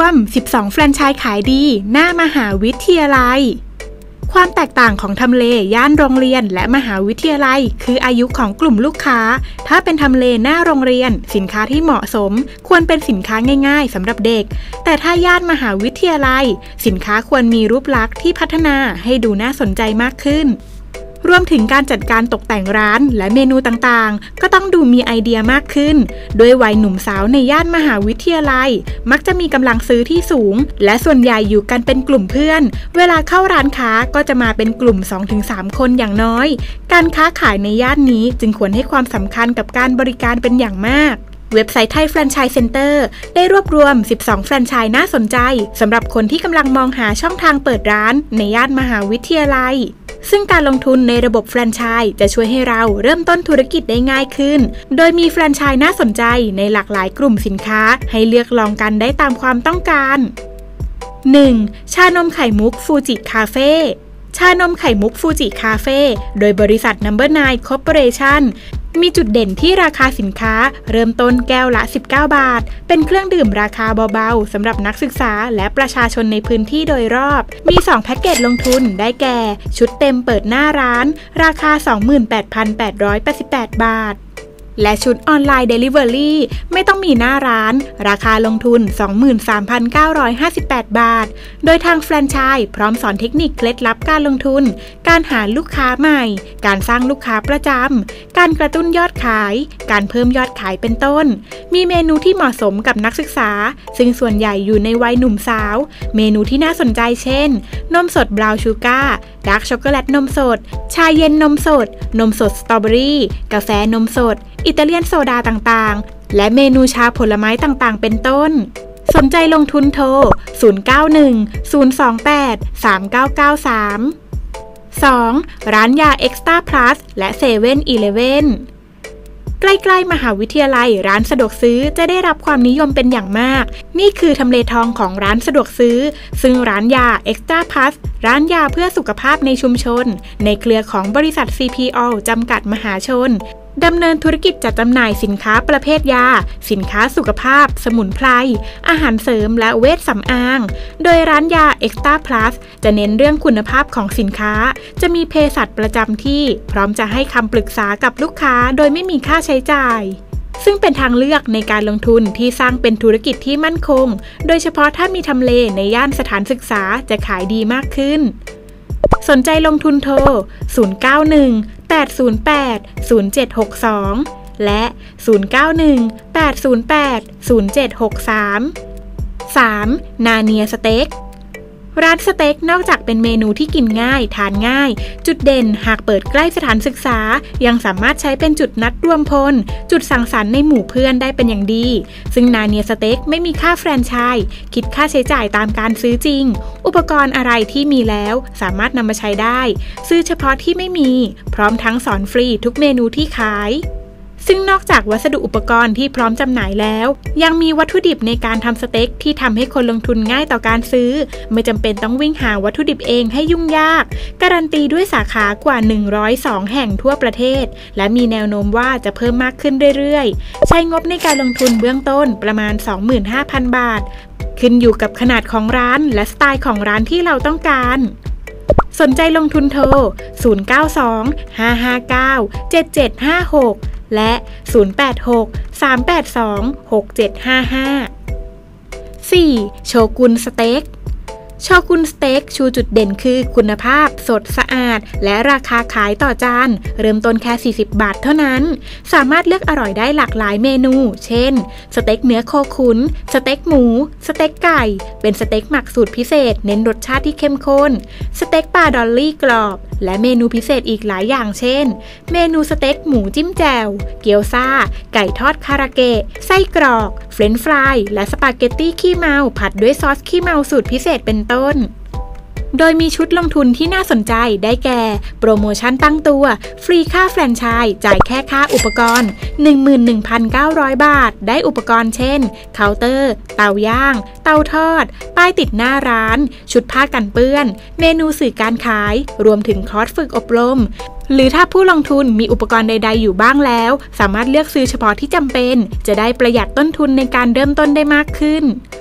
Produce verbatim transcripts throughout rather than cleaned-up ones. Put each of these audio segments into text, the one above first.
มสิบสองแฟรนไชส์ขายดีหน้ามหาวิทยาลัยความแตกต่างของทำเลย่านโรงเรียนและมหาวิทยาลัยคืออายุของกลุ่มลูกค้าถ้าเป็นทำเลหน้าโรงเรียนสินค้าที่เหมาะสมควรเป็นสินค้าง่ายๆสำหรับเด็กแต่ถ้าย่านมหาวิทยาลัยสินค้าควรมีรูปลักษณ์ที่พัฒนาให้ดูน่าสนใจมากขึ้นรวมถึงการจัดการตกแต่งร้านและเมนูต่างๆก็ต้องดูมีไอเดียมากขึ้นโดยวัยหนุ่มสาวในย่านมหาวิทยาลัยมักจะมีกำลังซื้อที่สูงและส่วนใหญ่อยู่กันเป็นกลุ่มเพื่อนเวลาเข้าร้านค้าก็จะมาเป็นกลุ่ม สองถึงสาม คนอย่างน้อยการค้าขายในย่านนี้จึงควรให้ความสำคัญกับการบริการเป็นอย่างมากเว็บไซต์ไทยแฟรนไชส์เซ็นเตอร์ได้รวบรวมสิบสองแฟรนไชส์น่าสนใจสำหรับคนที่กำลังมองหาช่องทางเปิดร้านในย่านมหาวิทยาลัยซึ่งการลงทุนในระบบแฟรนไชส์จะช่วยให้เราเริ่มต้นธุรกิจได้ง่ายขึ้นโดยมีแฟรนไชส์น่าสนใจในหลากหลายกลุ่มสินค้าให้เลือกลองกันได้ตามความต้องการ หนึ่ง. ชานมไข่มุกฟูจิคาเฟ่ชานมไข่มุกฟูจิคาเฟ่โดยบริษัท นัมเบอร์ไนน์ Corporationมีจุดเด่นที่ราคาสินค้าเริ่มต้นแก้วละสิบเก้าบาทเป็นเครื่องดื่มราคาเบาๆสำหรับนักศึกษาและประชาชนในพื้นที่โดยรอบมีสองแพ็กเกจลงทุนได้แก่ชุดเต็มเปิดหน้าร้านราคา สองหมื่นแปดพันแปดร้อยแปดสิบแปด บาทและชุดออนไลน์ Delivery ไม่ต้องมีหน้าร้านราคาลงทุน สองหมื่นสามพันเก้าร้อยห้าสิบแปด บาทโดยทางแฟรนไชส์พร้อมสอนเทคนิคเคล็ดลับการลงทุนการหาลูกค้าใหม่การสร้างลูกค้าประจำการกระตุ้นยอดขายการเพิ่มยอดขายเป็นต้นมีเมนูที่เหมาะสมกับนักศึกษาซึ่งส่วนใหญ่อยู่ในวัยหนุ่มสาวเมนูที่น่าสนใจเช่นนมสดบราวน์ชูการ์ดาร์กช็อกโกแลตนมสดชาเย็นนมสดนมสดสตรอเบอรี่กาแฟนมสดอิตาเลียนโซดาต่างๆและเมนูชาผลไม้ต่างๆเป็นต้นสนใจลงทุนโทรศูนย์ เก้า หนึ่ง ศูนย์ สอง แปด สาม เก้า เก้า สาม สอง. ร้านยาเอ็กซ์ตร้าพลัสและเซเว่นอีเลฟเว่นใกล้ๆมหาวิทยาลัยร้านสะดวกซื้อจะได้รับความนิยมเป็นอย่างมากนี่คือทำเลทองของร้านสะดวกซื้อซึ่งร้านยาเอ็กซ์ตร้าพลัสร้านยาเพื่อสุขภาพในชุมชนในเครือของบริษัท ซี พี โอ จำกัดมหาชนดำเนินธุรกิจจัดจำหน่ายสินค้าประเภทยาสินค้าสุขภาพสมุนไพรอาหารเสริมและเวชสำอางโดยร้านยา Extra Plus จะเน้นเรื่องคุณภาพของสินค้าจะมีเภสัชประจำที่พร้อมจะให้คำปรึกษากับลูกค้าโดยไม่มีค่าใช้จ่ายซึ่งเป็นทางเลือกในการลงทุนที่สร้างเป็นธุรกิจที่มั่นคงโดยเฉพาะถ้ามีทำเลในย่านสถานศึกษาจะขายดีมากขึ้นสนใจลงทุนโทรศูนย์ เก้า หนึ่ง แปด ศูนย์ แปด ศูนย์ เจ็ด หก สองและศูนย์ เก้า หนึ่ง แปด ศูนย์ แปด ศูนย์ เจ็ด หก สาม สาม. นาเนียสเต็กร้านสเต็กนอกจากเป็นเมนูที่กินง่ายทานง่ายจุดเด่นหากเปิดใกล้สถานศึกษายังสามารถใช้เป็นจุดนัดรวมพลจุดสังสรรค์ในหมู่เพื่อนได้เป็นอย่างดีซึ่งนาเนียสเต็กไม่มีค่าแฟรนไชส์คิดค่าใช้จ่ายตามการซื้อจริงอุปกรณ์อะไรที่มีแล้วสามารถนำมาใช้ได้ซื้อเฉพาะที่ไม่มีพร้อมทั้งสอนฟรีทุกเมนูที่ขายซึ่งนอกจากวัสดุอุปกรณ์ที่พร้อมจำหน่ายแล้วยังมีวัตถุดิบในการทำสเต็กที่ทำให้คนลงทุนง่ายต่อการซื้อไม่จำเป็นต้องวิ่งหาวัตถุดิบเองให้ยุ่งยากการันตีด้วยสาขากว่าหนึ่งร้อยสองแห่งทั่วประเทศและมีแนวโน้มว่าจะเพิ่มมากขึ้นเรื่อยๆใช้งบในการลงทุนเบื้องต้นประมาณ สองหมื่นห้าพัน บาทขึ้นอยู่กับขนาดของร้านและสไตล์ของร้านที่เราต้องการสนใจลงทุนโทรศูนย์ เก้า สอง ห้า ห้า เก้า เจ็ด เจ็ด ห้า หกและศูนย์ แปด หก สาม แปด สอง หก เจ็ด ห้า ห้า สี่. โชกุนสเต็กโชกุนสเต็กชูจุดเด่นคือคุณภาพสดสะอาดและราคาขายต่อจานเริ่มต้นแค่สี่สิบบาทเท่านั้นสามารถเลือกอร่อยได้หลากหลายเมนูเช่นสเต็กเนื้อโคขุนสเต็กหมูสเต็กไก่เป็นสเต็กหมักสูตรพิเศษเน้นรสชาติที่เข้มข้นสเต็กปลาดอลลี่กรอบและเมนูพิเศษอีกหลายอย่างเช่นเมนูสเต็กหมูจิ้มแจ่วเกี๊ยวซ่าไก่ทอดคาราเกะไส้กรอกเฟรนช์ฟรายและสปาเกตตี้ขี้เมาผัดด้วยซอสขี้เมาสูตรพิเศษเป็นต้นโดยมีชุดลงทุนที่น่าสนใจได้แก่โปรโมชั่นตั้งตัวฟรีค่าแฟรนไชส์จ่ายแค่ค่าอุปกรณ์ หนึ่งหมื่นหนึ่งพันเก้าร้อย บาทได้อุปกรณ์เช่นเคาน์เตอร์เตาย่างเตาทอดป้ายติดหน้าร้านชุดผ้ากันเปื้อนเมนูสื่อการขายรวมถึงคอร์สฝึกอบรมหรือถ้าผู้ลงทุนมีอุปกรณ์ใดๆอยู่บ้างแล้วสามารถเลือกซื้อเฉพาะที่จำเป็นจะได้ประหยัดต้นทุนในการเริ่มต้นได้มากขึ้น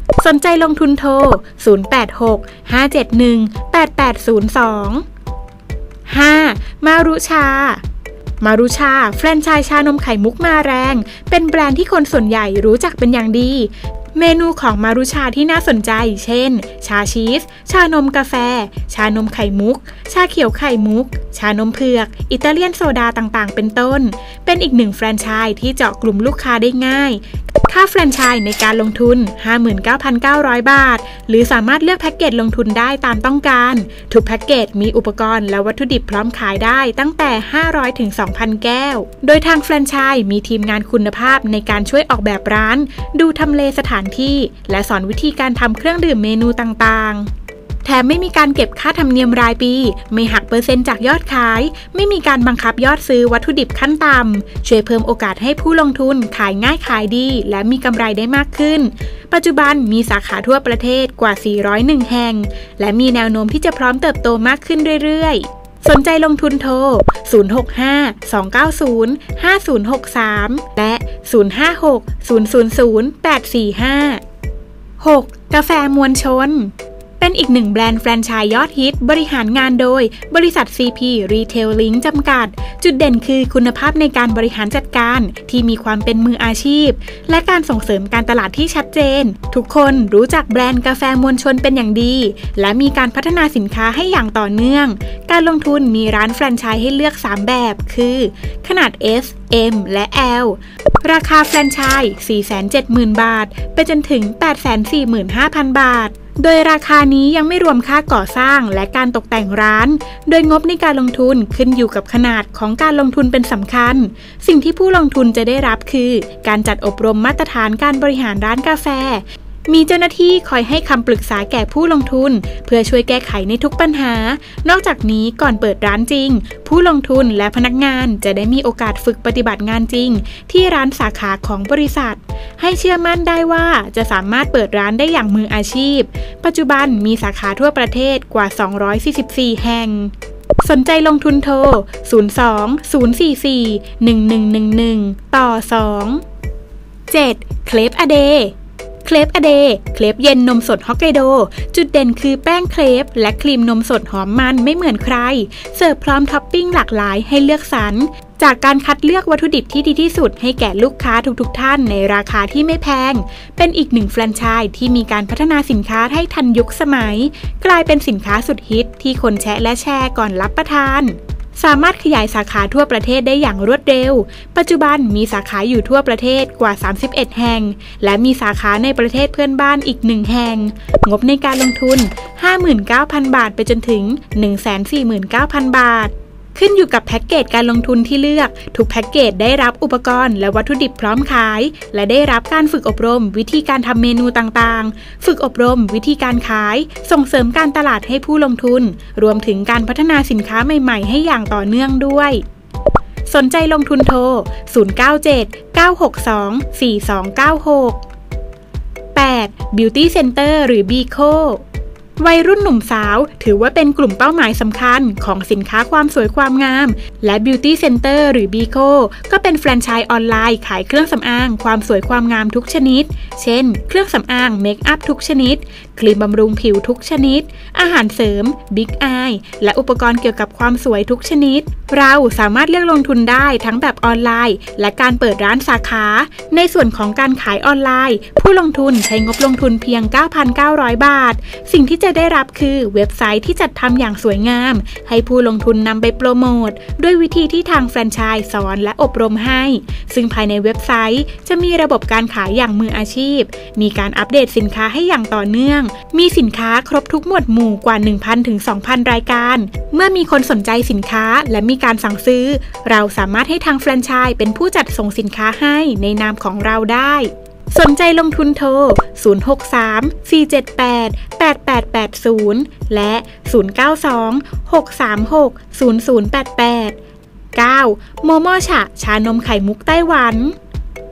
สนใจลงทุนโทร ศูนย์ แปด หก ห้า เจ็ด หนึ่ง แปด แปด ศูนย์ สอง ห้า. มารุชามารุชาแฟรนไชส์ชานมไข่มุกมาแรงเป็นแบรนด์ที่คนส่วนใหญ่รู้จักเป็นอย่างดีเมนูของมารุชาที่น่าสนใจเช่นชาชีสชานมกาแฟชานมไข่มุกชาเขียวไข่มุกชานมเผือกอิตาเลียนโซดาต่างๆเป็นต้นเป็นอีกหนึ่งแฟรนไชส์ที่เจาะกลุ่มลูกค้าได้ง่ายค่าแฟรนไชส์ในการลงทุน ห้าหมื่นเก้าพันเก้าร้อย บาทหรือสามารถเลือกแพ็กเกจลงทุนได้ตามต้องการทุกแพ็กเกจมีอุปกรณ์และวัตถุดิบพร้อมขายได้ตั้งแต่ ห้าร้อยถึงสองพัน แก้วโดยทางแฟรนไชส์มีทีมงานคุณภาพในการช่วยออกแบบร้านดูทำเลสถานที่และสอนวิธีการทำเครื่องดื่มเมนูต่างๆแถมไม่มีการเก็บค่าธรรมเนียมรายปีไม่หักเปอร์เซ็นต์จากยอดขายไม่มีการบังคับยอดซื้อวัตถุดิบขั้นต่ำช่วยเพิ่มโอกาสให้ผู้ลงทุนขายง่ายขายดีและมีกำไรได้มากขึ้นปัจจุบันมีสาขาทั่วประเทศกว่าสี่ร้อยเอ็ดแห่งและมีแนวโน้มที่จะพร้อมเติบโตมากขึ้นเรื่อยๆสนใจลงทุนโทร ศูนย์ หก ห้า สอง เก้า ศูนย์ ห้า ศูนย์ หก สาม และ ศูนย์ ห้า หก ศูนย์ ศูนย์ ศูนย์ แปด สี่ ห้า หก. กาแฟมวลชนเป็นอีกหนึ่งแบรนด์แฟรนไชส์ยอดฮิตบริหารงานโดยบริษัท ซี พี Retailing จำกัดจุดเด่นคือคุณภาพในการบริหารจัดการที่มีความเป็นมืออาชีพและการส่งเสริมการตลาดที่ชัดเจนทุกคนรู้จักแบรนด์กาแฟมวลชนเป็นอย่างดีและมีการพัฒนาสินค้าให้อย่างต่อเนื่องการลงทุนมีร้านแฟรนไชส์ให้เลือกสามแบบคือขนาด S M และ L ราคาแฟรนไชส์ สี่แสนเจ็ดหมื่น บาทไปจนถึง แปดแสนสี่หมื่นห้าพัน บาทโดยราคานี้ยังไม่รวมค่าก่อสร้างและการตกแต่งร้านโดยงบในการลงทุนขึ้นอยู่กับขนาดของการลงทุนเป็นสำคัญสิ่งที่ผู้ลงทุนจะได้รับคือการจัดอบรมมาตรฐานการบริหารร้านกาแฟมีเจ้าหน้าที่คอยให้คำปรึกษาแก่ผู้ลงทุนเพื่อช่วยแก้ไขในทุกปัญหานอกจากนี้ก่อนเปิดร้านจริงผู้ลงทุนและพนักงานจะได้มีโอกาสฝึกปฏิบัติงานจริงที่ร้านสาขาของบริษัทให้เชื่อมั่นได้ว่าจะสามารถเปิดร้านได้อย่างมืออาชีพปัจจุบันมีสาขาทั่วประเทศกว่าสองร้อยสี่สิบสี่แห่งสนใจลงทุนโทร ศูนย์ สอง ศูนย์ สี่ สี่ หนึ่ง หนึ่ง หนึ่ง หนึ่ง ต่อ สอง เจ็ด. เคลฟอเดย์เคลฟอเดย์เคลฟเย็นนมสดฮอกไกโดจุดเด่นคือแป้งเคลฟและครีมนมสดหอมมันไม่เหมือนใครเสิร์ฟพร้อมท็อปปิ้งหลากหลายให้เลือกสรรจากการคัดเลือกวัตถุดิบที่ดีที่สุดให้แก่ลูกค้าทุกๆท่านในราคาที่ไม่แพงเป็นอีกหนึ่งแฟรนไชส์ที่มีการพัฒนาสินค้าให้ทันยุคสมัยกลายเป็นสินค้าสุดฮิตที่คนแชะและแชร์ก่อนรับประทานสามารถขยายสาขาทั่วประเทศได้อย่างรวดเร็วปัจจุบันมีสาขาอยู่ทั่วประเทศกว่าสามสิบเอ็ดแห่งและมีสาขาในประเทศเพื่อนบ้านอีกหนึ่งแห่งงบในการลงทุน ห้าหมื่นเก้าพัน บาทไปจนถึง หนึ่งแสนสี่หมื่นเก้าพัน บาทขึ้นอยู่กับแพ็กเกจการลงทุนที่เลือกทุกแพ็กเกจได้รับอุปกรณ์และวัตถุดิบพร้อมขายและได้รับการฝึกอบรมวิธีการทำเมนูต่างๆฝึกอบรมวิธีการขายส่งเสริมการตลาดให้ผู้ลงทุนรวมถึงการพัฒนาสินค้าใหม่ๆให้อย่างต่อเนื่องด้วยสนใจลงทุนโทร ศูนย์ เก้า เจ็ด เก้า หก สอง สี่ สอง เก้า หก แปด. Beauty Center หรือ บี โควัยรุ่นหนุ่มสาวถือว่าเป็นกลุ่มเป้าหมายสำคัญของสินค้าความสวยความงามและ Beauty Center หรือ บี โค ก็เป็นแฟรนไชส์ออนไลน์ขายเครื่องสำอางความสวยความงามทุกชนิดเช่นเครื่องสำอางเมคอัพทุกชนิดครีมบำรุงผิวทุกชนิดอาหารเสริมบิ๊กอายและอุปกรณ์เกี่ยวกับความสวยทุกชนิดเราสามารถเลือกลงทุนได้ทั้งแบบออนไลน์และการเปิดร้านสาขาในส่วนของการขายออนไลน์ผู้ลงทุนใช้งบลงทุนเพียง เก้าพันเก้าร้อย บาทสิ่งที่จะได้รับคือเว็บไซต์ที่จัดทำอย่างสวยงามให้ผู้ลงทุนนำไปโปรโมทด้วยวิธีที่ทางแฟรนไชส์สอนและอบรมให้ซึ่งภายในเว็บไซต์จะมีระบบการขายอย่างมืออาชีพมีการอัปเดตสินค้าให้อย่างต่อเนื่องมีสินค้าครบทุกหมวดหมู่กว่า หนึ่งพัน ถึง สองพัน รายการเมื่อมีคนสนใจสินค้าและมีการสั่งซื้อเราสามารถให้ทางแฟรนไชส์เป็นผู้จัดส่งสินค้าให้ในนามของเราได้สนใจลงทุนโทร ศูนย์ หก สาม สี่ เจ็ด แปด แปด แปด แปด ศูนย์ และ ศูนย์ เก้า สอง หก สาม หก ศูนย์ ศูนย์ แปด แปด เก้า. โมโมชะชานมไข่มุกไต้หวันโ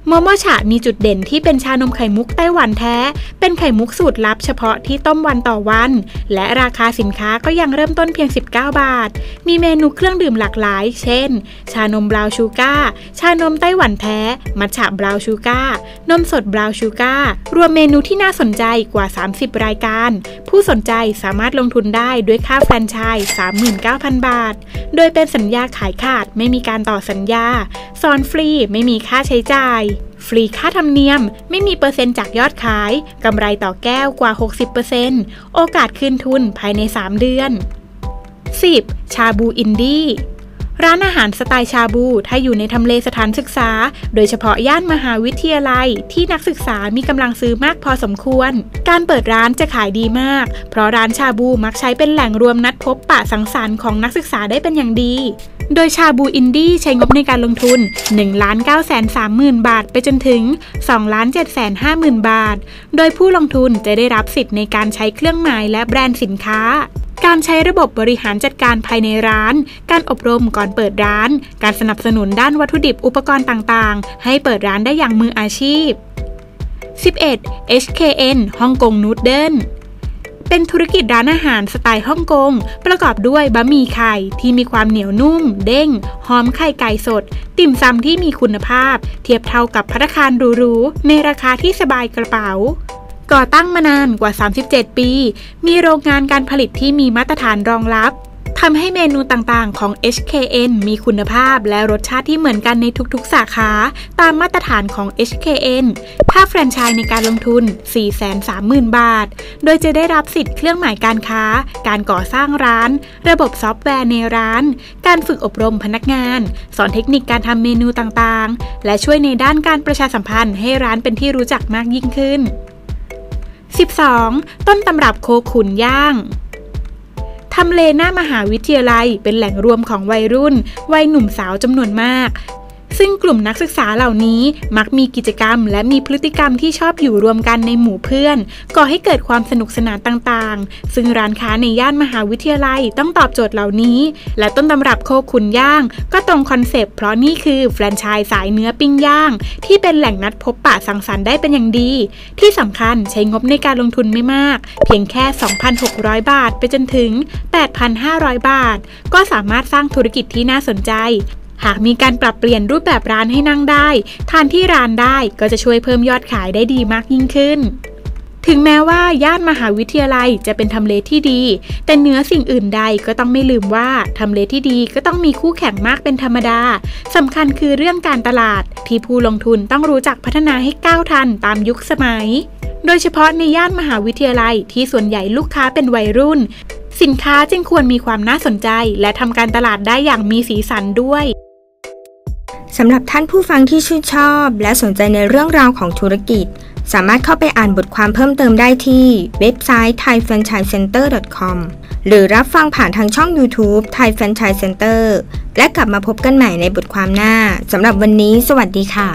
โมโมชะมีจุดเด่นที่เป็นชานมไข่มุกไต้หวันแท้เป็นไข่มุกสูตรลับเฉพาะที่ต้มวันต่อวันและราคาสินค้าก็ยังเริ่มต้นเพียงสิบเก้าบาทมีเมนูเครื่องดื่มหลากหลายเช่นชานมบราวน์ชูการ์ชานมไต้หวันแท้มัทฉะบราวน์ชูการ์นมสดบราวน์ชูการ์รวมเมนูที่น่าสนใจกว่าสามสิบรายการผู้สนใจสามารถลงทุนได้ด้วยค่าแฟรนไชส์ สามหมื่นเก้าพัน บาทโดยเป็นสัญญาขายขาดไม่มีการต่อสัญญาสอนฟรีไม่มีค่าใช้จ่ายฟรีค่าธรรมเนียมไม่มีเปอร์เซ็นต์จากยอดขายกำไรต่อแก้วกว่า หกสิบเปอร์เซ็นต์ โอกาสคืนทุนภายในสามเดือน สิบ. ชาบูอินดี้ร้านอาหารสไตล์ชาบูถ้าอยู่ในทำเลสถานศึกษาโดยเฉพาะย่านมหาวิทยาลัยที่นักศึกษามีกำลังซื้อมากพอสมควรการเปิดร้านจะขายดีมากเพราะร้านชาบูมักใช้เป็นแหล่งรวมนัดพบปะสังสรรค์ของนักศึกษาได้เป็นอย่างดีโดยชาบูอินดี้ใช้งบในการลงทุน หนึ่งล้านเก้าแสนสามหมื่น บาทไปจนถึง สองล้านเจ็ดแสนห้าหมื่น บาทโดยผู้ลงทุนจะได้รับสิทธิ์ในการใช้เครื่องหมายและแบรนด์สินค้าการใช้ระบบบริหารจัดการภายในร้านการอบรมก่อนเปิดร้านการสนับสนุนด้านวัตถุดิบอุปกรณ์ต่างๆให้เปิดร้านได้อย่างมืออาชีพ สิบเอ็ด เอช เค เอ็น ฮ่องกงนูดเดิลเป็นธุรกิจร้านอาหารสไตล์ฮ่องกงประกอบด้วยบะหมี่ไข่ที่มีความเหนียวนุ่มเด้งหอมไข่ไก่สดติ่มซำที่มีคุณภาพเทียบเท่ากับภัตตาคารหรูๆในราคาที่สบายกระเป๋าก่อตั้งมานานกว่าสามสิบเจ็ดปีมีโรงงานการผลิตที่มีมาตรฐานรองรับทำให้เมนูต่างๆของ เอช เค เอ็น มีคุณภาพและรสชาติที่เหมือนกันในทุกๆสาขาตามมาตรฐานของ เอช เค เอ็น ค่าแฟรนไชส์ในการลงทุน สี่แสนสามหมื่น บาทโดยจะได้รับสิทธิ์เครื่องหมายการค้าการก่อสร้างร้านระบบซอฟต์แวร์ในร้านการฝึกอบรมพนักงานสอนเทคนิคการทำเมนูต่างๆและช่วยในด้านการประชาสัมพันธ์ให้ร้านเป็นที่รู้จักมากยิ่งขึ้นสิบสอง ต้นตำรับโคขุนย่างทำเลหน้ามหาวิทยาลัยเป็นแหล่งรวมของวัยรุ่นวัยหนุ่มสาวจำนวนมากซึ่งกลุ่มนักศึกษาเหล่านี้มักมีกิจกรรมและมีพฤติกรรมที่ชอบอยู่รวมกันในหมู่เพื่อนก่อให้เกิดความสนุกสนานต่างๆซึ่งร้านค้าในย่านมหาวิทยาลัยต้องตอบโจทย์เหล่านี้และต้นตำรับโคขุนย่างก็ตรงคอนเซปต์เพราะนี่คือแฟรนไชส์สายเนื้อปิ้งย่างที่เป็นแหล่งนัดพบปะสังสรรค์ได้เป็นอย่างดีที่สำคัญใช้งบในการลงทุนไม่มากเพียงแค่ สองพันหกร้อย บาทไปจนถึง แปดพันห้าร้อย บาทก็สามารถสร้างธุรกิจที่น่าสนใจหากมีการปรับเปลี่ยนรูปแบบร้านให้นั่งได้ทานที่ร้านได้ก็จะช่วยเพิ่มยอดขายได้ดีมากยิ่งขึ้นถึงแม้ว่าย่านมหาวิทยาลัยจะเป็นทำเลที่ดีแต่เหนือสิ่งอื่นใดก็ต้องไม่ลืมว่าทำเลที่ดีก็ต้องมีคู่แข่งมากเป็นธรรมดาสำคัญคือเรื่องการตลาดที่ผู้ลงทุนต้องรู้จักพัฒนาให้ก้าวทันตามยุคสมัยโดยเฉพาะในย่านมหาวิทยาลัยที่ส่วนใหญ่ลูกค้าเป็นวัยรุ่นสินค้าจึงควรมีความน่าสนใจและทำการตลาดได้อย่างมีสีสันด้วยสำหรับท่านผู้ฟังที่ชื่นชอบและสนใจในเรื่องราวของธุรกิจสามารถเข้าไปอ่านบทความเพิ่มเติมได้ที่เว็บไซต์ ไทยแฟรนไชส์เซ็นเตอร์ ดอท คอม หรือรับฟังผ่านทางช่อง YouTube Thai Franchise Center และกลับมาพบกันใหม่ในบทความหน้าสำหรับวันนี้สวัสดีค่ะ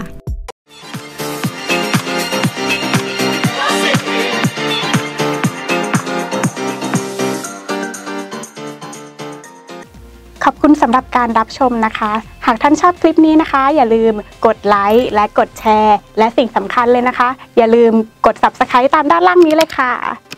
ขอบคุณสำหรับการรับชมนะคะหากท่านชอบคลิปนี้นะคะอย่าลืมกดไลค์และกดแชร์และสิ่งสำคัญเลยนะคะอย่าลืมกด ซับสไครบ์ ตามด้านล่างนี้เลยค่ะ